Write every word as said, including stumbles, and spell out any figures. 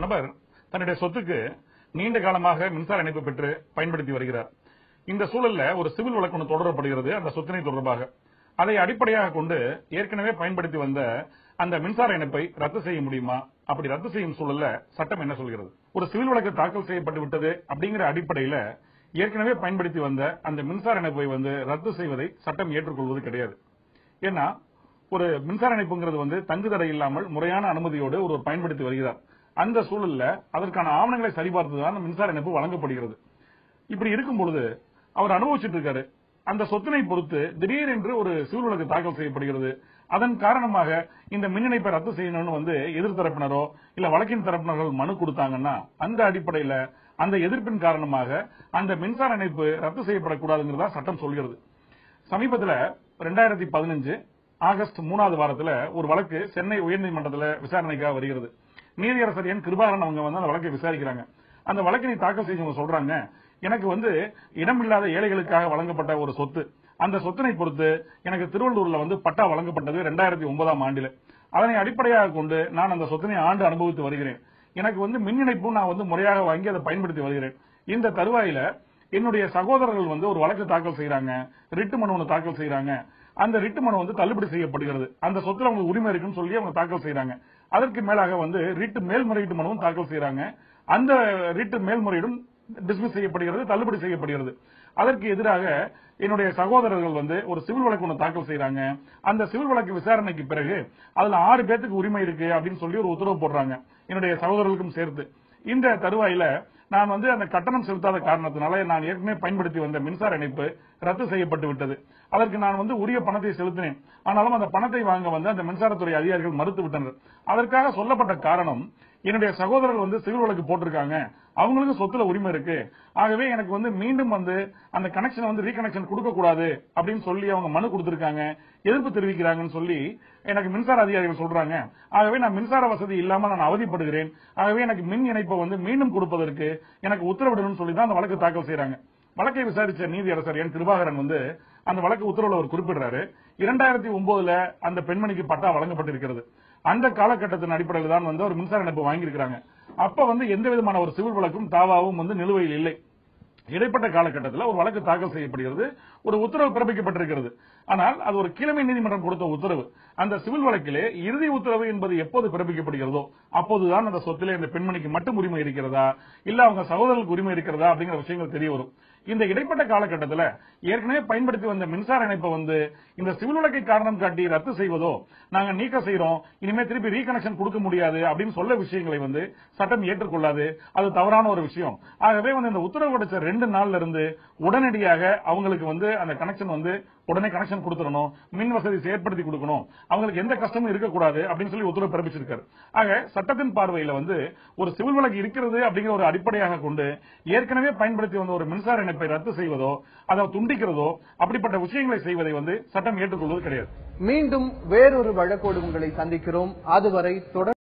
நபர் தன்னுடைய சொத்துக்கு நீண்ட காலமாக மின்சார இணைப்பு பெற்று பயன்படுத்தி வருகிறார். இந்த சூழல்ல ஒரு சிவில் வழக்கு ஒன்று தொடரப்படுகிறது அந்த சொத்தினை தொடர்பாக. அதை அடிப்படையாக கொண்டு ஏற்கனவே பயன்படுத்தி வந்த அந்த மின்சார இணைப்பை ரத்து செய்ய முடியுமா? அப்படி ரத்து செய்யும் சூழல்ல சட்டம் என்ன சொல்கிறது? ஒரு சிவில் வழக்கு தாக்கல் செய்யப்பட்டு விட்டது அப்படிங்கிற அடிப்படையில ஏற்கனவே பயன்படுத்தி வந்த அந்த மின்சார இணைப்பை வந்து ரத்து செய்வதை சட்டம் ஏற்றுக்கொள்வது கிடையாது. ஏன்னா ஒரு மின்சார இணைப்புங்கிறது வந்து தங்குதடை இல்லாமல் முறையான அனுமதியோடு ஒரு பயன்படுத்தி வருகிறார். அந்த சூழல்ல அதற்கான ஆவணங்களை சரிபார்த்துதான் மின்சார இணைப்பு வழங்கப்படுகிறது. இப்படி இருக்கும் பொழுது அவர் அனுபவிச்சுட்டு இருக்காரு. அந்த சொத்தினை பொறுத்து திடீரென்று ஒரு சிவில் வழக்கு தாக்கல் செய்யப்படுகிறது. அதன் காரணமாக இந்த மின் இணைப்பை ரத்து செய்யணும்னு வந்து எதிர்த்தரப்பினரோ இல்ல வழக்கின் தரப்பினர்கள் மனு கொடுத்தாங்கன்னா அந்த அடிப்படையில அந்த எதிர்ப்பின் காரணமாக அந்த மின்சார இணைப்பு ரத்து செய்யப்படக்கூடாதுங்கிறதா சட்டம் சொல்கிறது. சமீபத்தில் ரெண்டாயிரத்தி பதினஞ்சு ஆகஸ்ட் மூணாவது வாரத்தில் ஒரு வழக்கு சென்னை உயர்நீதிமன்றத்தில் விசாரணைக்காக வருகிறது. நீதியரசர் என் கிருபாகரன் அவங்க வந்து அந்த வழக்கை விசாரிக்கிறாங்க. அந்த வழக்கினை தாக்கல் செய்தவங்க சொல்றாங்க, எனக்கு வந்து இடமில்லாத ஏழைகளுக்காக வழங்கப்பட்ட ஒரு சொத்து, அந்த சொத்தினை பொறுத்து எனக்கு திருவள்ளூர்ல வந்து பட்டா வழங்கப்பட்டது ரெண்டாயிரத்தி ஒன்பதாம் ஆண்டில். அதனை அடிப்படையாக கொண்டு நான் அந்த சொத்தினை ஆண்டு அனுபவித்து வருகிறேன். எனக்கு வந்து மின் இணைப்பும் நான் வந்து முறையாக வாங்கி அதை பயன்படுத்தி வருகிறேன். இந்த தருவாயில என்னுடைய சகோதரர்கள் வந்து ஒரு வழக்கு தாக்கல் செய்யறாங்க, ரிட்டு மனு ஒன்று தாக்கல் செய்யறாங்க. அந்த ரிட்டு மனு வந்து தள்ளுபடி செய்யப்படுகிறது. அந்த சொத்துல அவங்களுக்கு உரிமை இருக்குன்னு சொல்லி அவங்க தாக்கல் செய்யறாங்க. அதற்கு மேலாக வந்து ரிட்டு மேல்முறையீட்டு மனுவும் தாக்கல் செய்யறாங்க. அந்த ரிட்டு மேல்முறையீடும் டிஸ்மிஸ் செய்யப்படுகிறது, தள்ளுபடி செய்யப்படுகிறது. அதற்கு எதிராக என்னுடைய சகோதரர்கள் வந்து ஒரு சிவில் வழக்கு ஒன்று தாக்கல் செய்யறாங்க. அந்த சிவில் வழக்கு விசாரணைக்கு பிறகு அதுல ஆறு பேருக்கு உரிமை இருக்கு அப்படின்னு சொல்லி ஒரு உத்தரவு போடுறாங்க, என்னுடைய சகோதரர்களுக்கும் சேர்த்து. இந்த தருவாயில நான் வந்து அந்த கட்டணம் செலுத்தாத காரணத்தினால நான் ஏற்கனவே பயன்படுத்தி வந்த மின்சார இணைப்பு ரத்து செய்யப்பட்டு விட்டது. அதற்கு நான் வந்து உரிய பணத்தை செலுத்தினேன். ஆனாலும் அந்த பணத்தை வாங்க வந்து அந்த மின்சாரத்துறை அதிகாரிகள் மறுத்து விட்டனர். அதற்காக சொல்லப்பட்ட காரணம், என்னுடைய சகோதரர்கள் வந்து சிவில் வழக்கு போட்டிருக்காங்க, அவங்களுக்கு சொத்துல உரிமை இருக்கு, ஆகவே எனக்கு வந்து மீண்டும் வந்து அந்த கனெக்ஷன் வந்து ரீகனெக்ஷன் கொடுக்க கூடாது அப்படின்னு சொல்லி அவங்க மனு கொடுத்திருக்காங்க, எதிர்ப்பு தெரிவிக்கிறாங்கன்னு சொல்லி எனக்கு மின்சார அதிகாரிகள் சொல்றாங்க. ஆகவே நான் மின்சார வசதி இல்லாம நான் அவதிப்படுகிறேன், ஆகவே எனக்கு மின் இணைப்பை வந்து மீண்டும் கொடுப்பதற்கு எனக்கு உத்தரவிடணும்னு சொல்லி தான் அந்த வழக்கு தாக்கல் செய்யறாங்க. வழக்கை விசாரிச்ச நீதியரசர் என் கிருபாகரன் வந்து அந்த வழக்கு உத்தரவுல அவர் குறிப்பிடுறாரு, இரண்டாயிரத்தி ஒன்பதுல அந்த பெண்மணிக்கு பட்டா வழங்கப்பட்டிருக்கிறது. அந்த காலகட்டத்தின் அடிப்படையில் தான் வந்து ஒரு மின்சார இணைப்பு வாங்கியிருக்கிறாங்க. அப்ப வந்து எந்த விதமான ஒரு சிவில் வழக்கும் தாவாவும் வந்து நிலுவையில் இல்லை. இடைப்பட்ட காலகட்டத்தில் ஒரு வழக்கு தாக்கல் செய்யப்படுகிறது, ஒரு உத்தரவு பிறப்பிக்கப்பட்டிருக்கிறது. ஆனால் அது ஒரு கீழமை நீதிமன்றம் கொடுத்த உத்தரவு. அந்த சிவில் வழக்கிலே இறுதி உத்தரவு என்பது எப்போது பிறப்பிக்கப்படுகிறதோ அப்போதுதான் அந்த சொத்திலே இந்த பெண்மணிக்கு மட்டும் உரிமை இருக்கிறதா இல்ல அவங்க சகோதரர்களுக்கு உரிமை இருக்கிறதா அப்படிங்கிற விஷயங்கள் தெரிய வரும். இந்த இடைப்பட்ட காலகட்டத்தில் ஏற்கனவே பயன்படுத்தி வந்த மின்சார இணைப்பை வந்து இந்த சிவில் வழக்கை காரணம் காட்டி ரத்து செய்வதோ நாங்க நீக்க செய்யறோம், இனிமே திருப்பி ரீகனெக்ஷன் கொடுக்க முடியாது அப்படின்னு சொல்ல விஷயங்களை வந்து சட்டம் ஏற்றுக்கொள்ளாது. அது தவறான ஒரு விஷயம். ஆகவே வந்து இந்த உத்தரவு கிடைச்ச ரெண்டு நாள்ல இருந்து உடனடியாக அவங்களுக்கு வந்து அந்த கனெக்ஷன் வந்து உடனே கனெக்ஷன் கொடுத்துடணும், மின் வசதி ஏற்படுத்தி கொடுக்கணும், அவங்களுக்கு எந்த கஷ்டமும் இருக்கக்கூடாது அப்படின்னு சொல்லி உத்தரவு பிறப்பிச்சிருக்காரு. ஆக சட்டத்தின் பார்வையில வந்து ஒரு சிவில் வழக்கு இருக்கிறது அப்படிங்கிற ஒரு அடிப்படையாக கொண்டு ஏற்கனவே பயன்படுத்தி வந்த ஒரு மின்சார இணைப்பை ரத்து செய்வதோ அதை துண்டிக்கிறதோ அப்படிப்பட்ட விஷயங்களை செய்வதை வந்து சட்டம் ஏற்றுக்கொள்வது கிடையாது. மீண்டும் வேறொரு வழக்கோடு உங்களை சந்திக்கிறோம். அதுவரை தொடர்